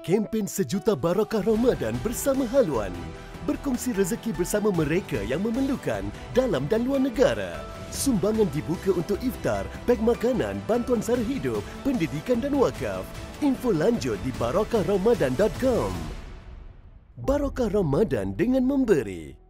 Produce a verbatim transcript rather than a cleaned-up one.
Kempen Sejuta Barakah Ramadan bersama Haluan. Berkongsi rezeki bersama mereka yang memerlukan dalam dan luar negara. Sumbangan dibuka untuk iftar, beg makanan, bantuan sara hidup, pendidikan dan wakaf. Info lanjut di barakah ramadan dot com. Barakah Ramadan dengan memberi.